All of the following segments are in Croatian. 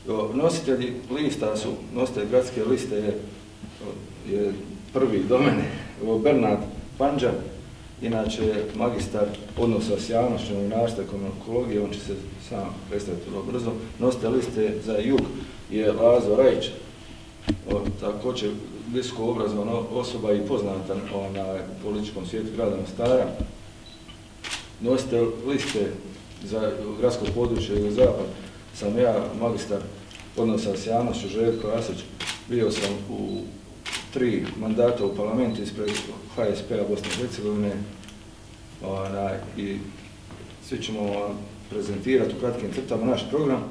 Nositelji lista su, nositelj gradske liste je prvi do mene, Bernard Panđa, inače magistar odnosa s javnošću, novinarstva i komunikologije, on će se sam predstaviti vrlo brzo. Nositelj liste za jug je Lazo Rajić, također visoko obrazovana osoba i poznata na političkom svijetu grada Mostara. Nositelj liste za gradsko područje ili zapad sam ja, magistar odnosa s javnošću Željko Asić. Bio sam u 3 mandata u parlamentu ispred HSP-a Bosne i Hercegovine i svi ćemo vam prezentirati u kratkim crtama naš program.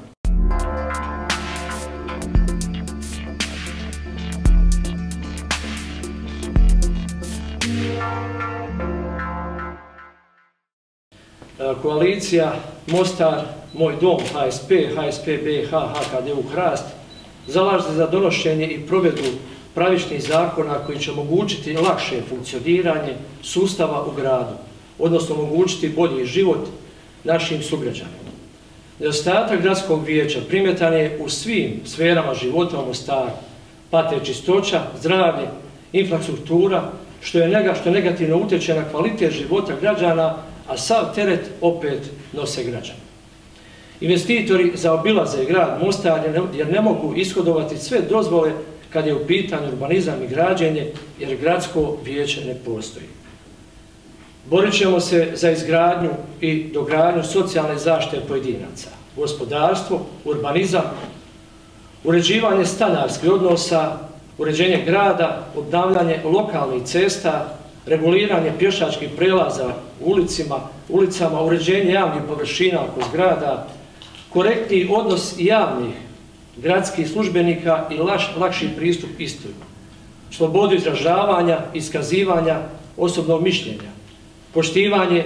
Koalicija Mostar, Moj dom, HSP, HSP BiH, HKDU Hrast zalaže se za donošenje i provedbu pravičnih zakona koji će omogućiti lakše funkcioniranje sustava u gradu, odnosno omogućiti bolji život našim sugrađanima. Nedostatak gradskog vijeća primjetan je u svim sferama života u Mostaru, pate čistoća, zdravlje, infrastruktura, što negativno utječe na kvalitet života građana, a sav teret opet nose građani. Investitori zaobilaze grad Mostar jer ne mogu ishodovati sve dozvole kad je u pitanju urbanizam i građenje, jer gradsko vijeće ne postoji. Borit ćemo se za izgradnju i dogradnju socijalne zaštite pojedinaca, gospodarstvo, urbanizam, uređivanje stanarskih odnosa, uređenje grada, obnavljanje lokalnih cesta, reguliranje pješačkih prelaza u ulicama, uređenje javnih površina oko zgrada, korektni odnos javnih gradskih službenika i lakši pristup istoj, slobodu izražavanja, iskazivanja osobnog mišljenja, poštivanje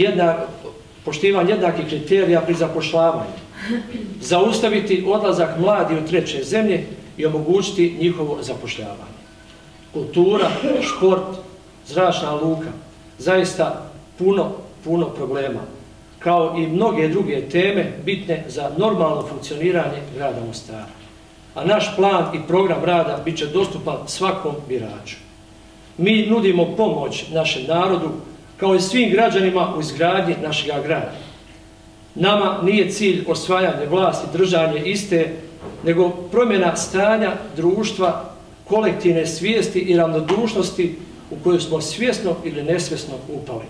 jednakih kriterija pri zapošljavanju, zaustaviti odlazak mladih u treće zemlje i omogućiti njihovo zapošljavanje. Kultura, šport, zračna luka, zaista puno problema, kao i mnoge druge teme bitne za normalno funkcioniranje grada Mostara. A naš plan i program rada bit će dostupan svakom biraču. Mi nudimo pomoć našem narodu, kao i svim građanima u izgradnji našega grada. Nama nije cilj osvajanje vlasti, držanje iste, nego promjena stanja društva, kolektivne svijesti i ravnodušnosti u koju smo svjesno ili nesvjesno upali.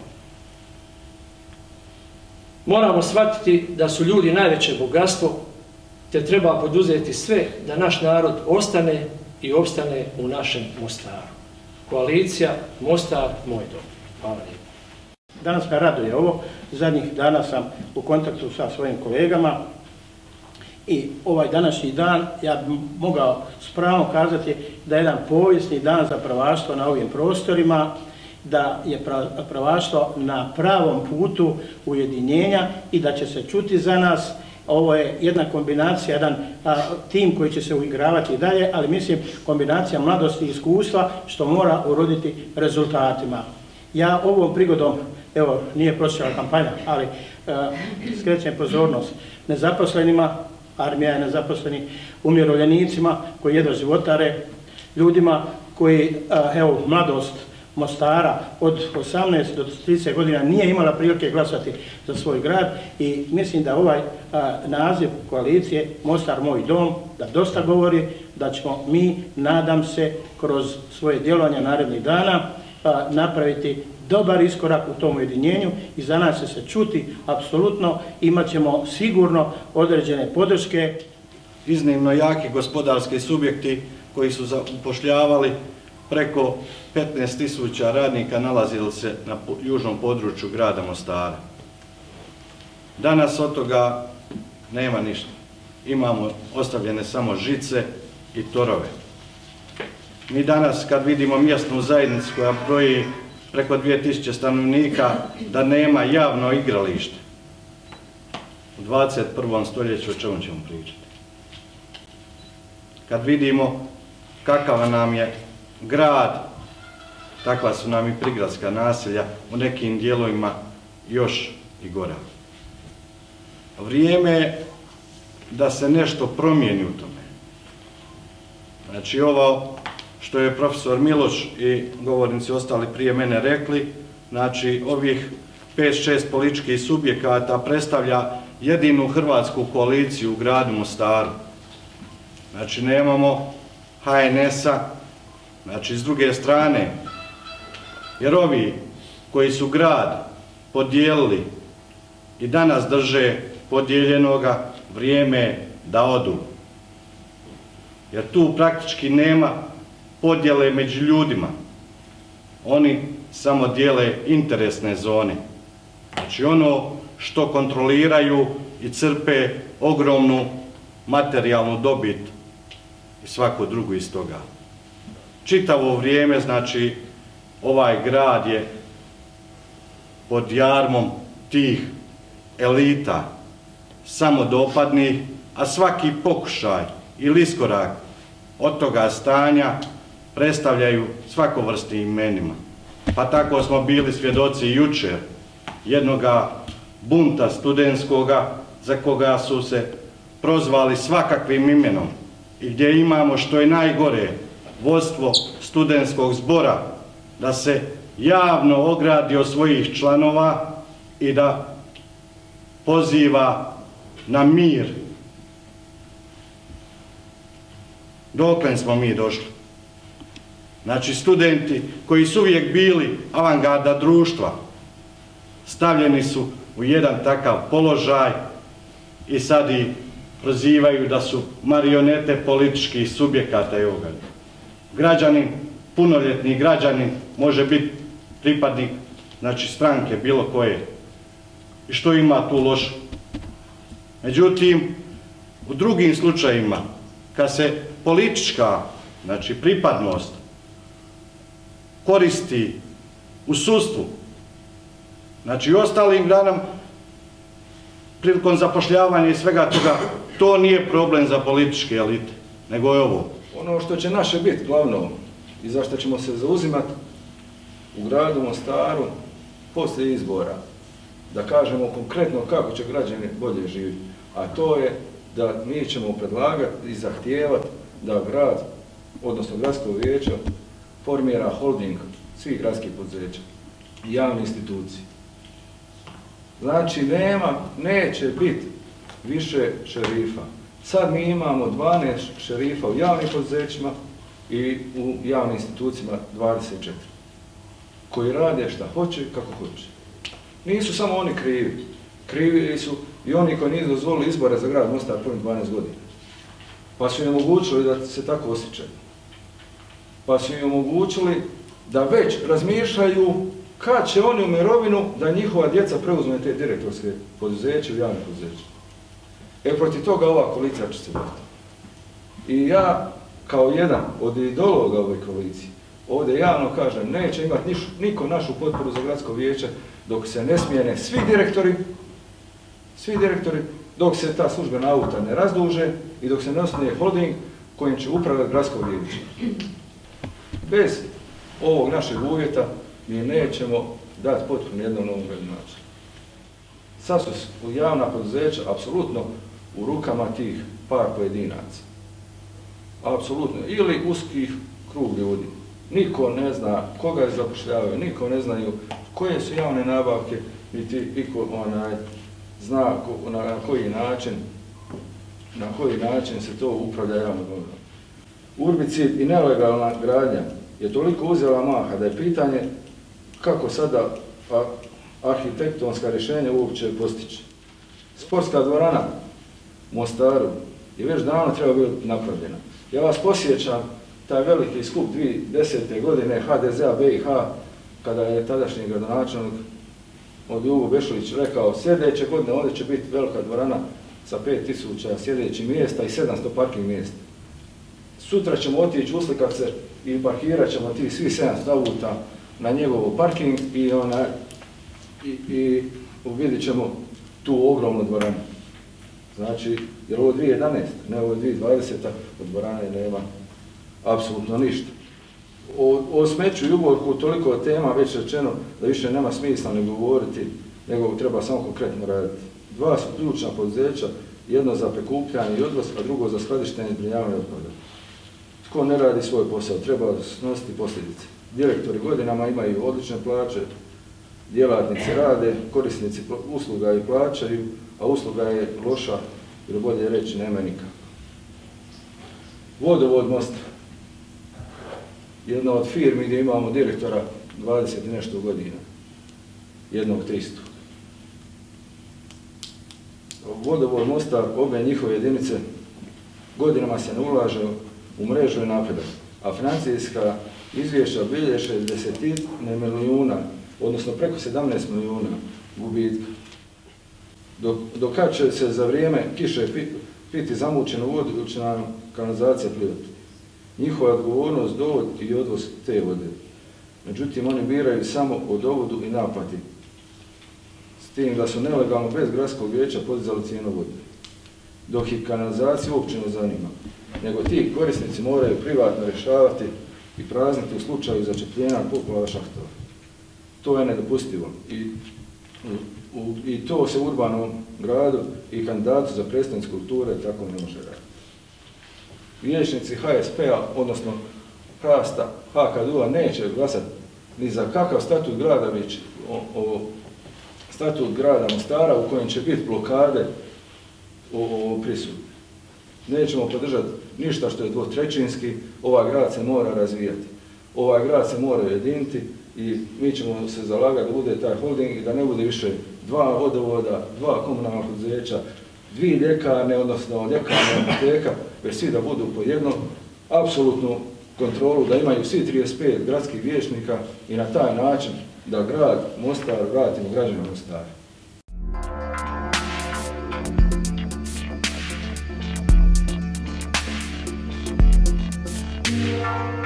Moramo shvatiti da su ljudi najveće bogatstvo, te treba poduzeti sve da naš narod ostane i opstane u našem Mostaru. Koalicija Mostar, Moj dom. Hvala lijepo. Danas me raduje ovo. Zadnjih dana sam u kontaktu sa svojim kolegama i ovaj današnji dan ja bih mogao s pravom kazati da je jedan povijesni dan za pravaštvo na ovim prostorima, da je pravaštvo na pravom putu ujedinjenja i da će se čuti za nas. Ovo je jedna kombinacija, jedan tim koji će se uigravati dalje, ali mislim kombinacija mladosti i iskustva što mora uroditi rezultatima. Ja ovom prigodom, evo nije počela kampanja, ali skrećem pozornost nezaposlenima, armija je nezaposleni, umirovljenicima koji jedva životare, ljudima koji, evo, mladost Mostara od 18 do 30 godina nije imala prilike glasati za svoj grad i mislim da ovaj naziv koalicije Mostar, Moj dom, da dosta govori, da ćemo mi, nadam se, kroz svoje djelovanje narednih dana napraviti dobar iskorak u tom ujedinjenju i za nas će se čuti, apsolutno, imat ćemo sigurno određene podrške. Iznimno jaki gospodarski subjekti koji su upošljavali preko 15.000 radnika nalazili se na južnom području grada Mostara. Danas od toga nema ništa. Imamo ostavljene samo žice i torove. Mi danas kad vidimo mjesnu zajednicu koja broji preko 2000 stanovnika da nema javno igralište. U 21. stoljeću o čemu ćemo pričati? Kad vidimo kakav nam je grad, takva su nam i prigradska naselja, u nekim dijelovima još i gora. Vrijeme da se nešto promijeni u tome. Znači ovo što je profesor Miloš i govornici ostali prije mene rekli, znači ovih 5-6 političkih subjekata predstavlja jedinu hrvatsku koaliciju u gradu Mostaru. Znači nemamo HNS-a, znači s druge strane, jer ovi koji su grad podijelili i danas drže podijeljenoga, vrijeme je da odu. Jer tu praktički nema podjele među ljudima. Oni samo dijele interesne zone. Znači ono što kontroliraju i crpe ogromnu materijalnu dobit i svako drugo iz toga. Čitavo vrijeme, znači, ovaj grad je pod jarmom tih elita samodopadnih, a svaki pokušaj ili iskorak od toga stanja predstavljaju svakovrsnim imenima. Pa tako smo bili svjedoci jučer jednoga bunta studentskoga za koga su se prozvali svakakvim imenom i gdje imamo, što je najgore, vodstvo studentskog zbora da se javno ogradi od svojih članova i da poziva na mir. Doklen smo mi došli? Znači studenti koji su uvijek bili avangarda društva stavljeni su u jedan takav položaj i sad ih prozivaju da su marionete političkih subjekata i ovoga. Građanin, punoljetni građanin može biti pripadnik, znači stranke bilo koje. I što ima tu loše? Međutim, u drugim slučajima, kad se politička, znači pripadnost, koristi u sudstvu, znači u ostalim granama, prilikom zapošljavanja i svega toga, to nije problem za političke elite, nego je ovo. Ono što će naše biti glavno i za što ćemo se zauzimati u gradu Mostaru poslije izbora, da kažemo konkretno kako će građani bolje živjeti, a to je da mi ćemo predlagati i zahtijevati da grad, odnosno gradsko vijeće, formira holding svih gradskih poduzeća i javne institucije. Znači neće biti više šerifa. Sad mi imamo 12 šerifa u javnim poduzećima i u javnim institucijama 24. Koji rade šta hoće, kako hoće. Nisu samo oni krivi. Krivi su i oni koji nisu dozvolili izbore za grad Mostar prvih 12 godina. Pa su im omogućili da se tako osjećaju. Pa su im omogućili da već razmišljaju kad će oni u mirovinu da njihova djeca preuzme te direktorske poduzeće u javne poduzeće. Protiv toga ova koalicija će se boriti. I ja, kao jedan od ideologa ove koalicije, ovdje javno kažem, neće imati niko našu potporu za gradsko vijeće dok se ne smijene svi direktori, dok se ta službena auta ne razduže i dok se ne osnuje holding kojim će upravljati gradsko vijeće. Bez ovog našeg uvjeta mi nećemo dati potporu nijednom novom gradonačelniku. Sad su javna poduzeća apsolutno u rukama tih par pojedinaca. Apsolutno. Ili uskih krug ljudi. Niko ne zna koga je zapošljavaju, niko ne znaju koje su javne nabavke, niti iko zna na koji način se to upravlja javnom imovinom. Urbicid i nelegalna gradnja je toliko uzela maha da je pitanje kako sada arhitektonska rješenja uopće postići. Sportska dvorana u Mostaru je već davno treba biti napravljena. Ja vas posjećam taj veliki skup 2010. godine HDZ-a BiH, kada je tadašnji gradonačelnik od Jugo Bešlić rekao sljedeće godine ovdje će biti velika dvorana sa 5000 sjedećih mjesta i 700 parking mjesta. Sutra ćemo otići, uslikat se i parkirat ćemo tih svi 700 auta na njegov parking i uvidit ćemo tu ogromnu dvoranu. Znači, jer ovo je 2011, ne ovo je 2020, od dvorane nema apsolutno ništa. O smeću i uborku toliko tema već rečeno da više nema smisla ne govoriti, nego treba samo konkretno raditi. Dva su ključna poduzeća jedno za prikupljanje i odvoz, a drugo za skladištenje i zbrinjavanje otpada. Tko ne radi svoj posao, treba snositi posljedice. Direktori godinama imaju odlične plaće, djelatnici rade, korisnici usluga i plaćaju, a usluga je loša, ili bolje reći nema nikako. Vodovod Mostar, jedna od firmi gdje imamo direktora 20 i nešto godina, jednog te istog. Vodovod Mostar, obje njihove jedinice, godinama se ne ulaže u mrežu i napredak, a financijska izvješća bilježe desetine milijuna, odnosno preko 17 milijuna gubitka. Do kad će se za vrijeme kiše piti zamućenu vodu ili će nam kanalizacija plivati? Njihova odgovornost dovod i odvoz te vode. Međutim, oni biraju samo o dovodu i naplati. S tim da su nelegalno bez gradskog vijeća podizali cijenu vode. Dok ih kanalizacija uopće ne zanima. Nego ti korisnici moraju privatno rješavati i prazniti u slučaju začepljenja poplava šahtova. To je nedopustivo. I to se u urbanom gradu i kandidatu za predstavnicu kulture tako ne može raditi. Vijećnici HSP-a, odnosno HAST-a, HKD-a neće glasati ni za kakav statut grada, već o statut grada Mostara u kojem će biti blokade o prisudi. Nećemo podržati ništa što je dvotrećinski, ovaj grad se mora razvijati. Ovaj grad se mora ujediniti i mi ćemo se zalagati da bude taj holding i da ne bude više 2 vodovoda, 2 komunalna poduzeća, 2 ljekarne, odnosno ljekarne apoteka, već svi da budu po jednom, apsolutnu kontrolu, da imaju svi 35 gradskih vijećnika i na taj način da grad Mostar vratimo građanima Mostara.